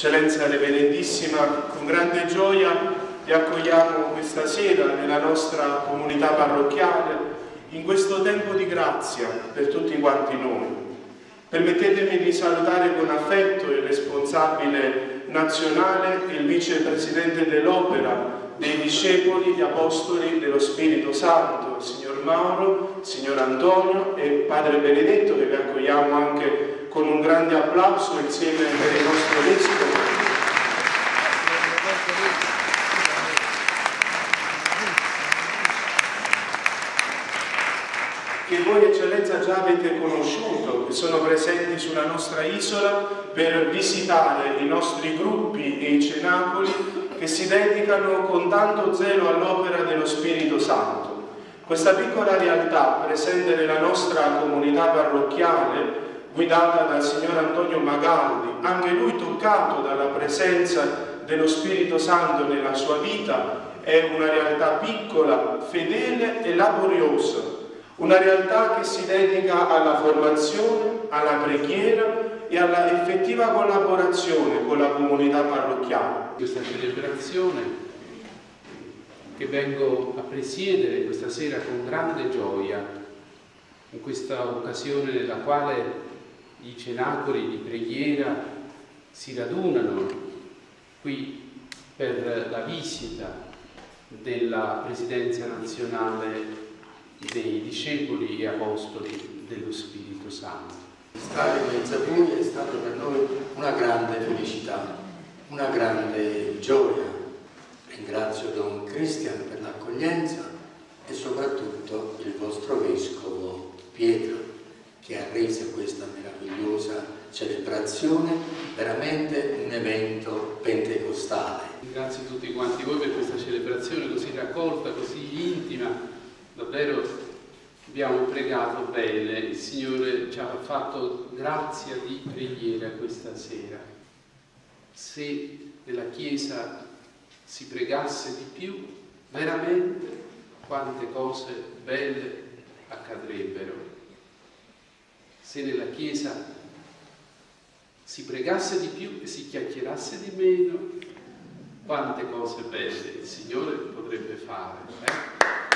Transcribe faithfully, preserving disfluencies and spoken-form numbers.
Eccellenza Reverendissima, con grande gioia vi accogliamo questa sera nella nostra comunità parrocchiale in questo tempo di grazia per tutti quanti noi. Permettetemi di salutare con affetto il responsabile nazionale, il vicepresidente dell'Opera dei discepoli, gli apostoli dello Spirito Santo, il signor Mauro, il signor Antonio e Padre Benedetto, che vi accogliamo anche con un grande applauso insieme per il nostro vescovo. Che voi, Eccellenza, già avete conosciuto, che sono presenti sulla nostra isola per visitare i nostri gruppi e i cenacoli che si dedicano con tanto zelo all'opera dello Spirito Santo. Questa piccola realtà presente nella nostra comunità parrocchiale, guidata dal signor Antonio Magaldi, anche lui toccato dalla presenza dello Spirito Santo nella sua vita, è una realtà piccola, fedele e laboriosa. Una realtà che si dedica alla formazione, alla preghiera e alla effettiva collaborazione con la comunità parrocchiale. Questa celebrazione che vengo a presiedere questa sera con grande gioia, in questa occasione nella quale i cenacoli di preghiera si radunano qui per la visita della Presidenza nazionale dei discepoli e apostoli dello Spirito Santo. Stare in mezzo a voi è stato per noi una grande felicità, una grande gioia. Ringrazio Don Cristian per l'accoglienza e soprattutto il vostro Vescovo Pietro, che ha reso questa meravigliosa celebrazione veramente un evento pentecostale. Ringrazio tutti quanti voi per questa celebrazione così raccolta, così intima. Davvero abbiamo pregato bene, il Signore ci ha fatto grazia di preghiera questa sera. Se nella Chiesa si pregasse di più, veramente quante cose belle accadrebbero. Se nella Chiesa si pregasse di più e si chiacchierasse di meno, quante cose belle il Signore potrebbe fare. Eh?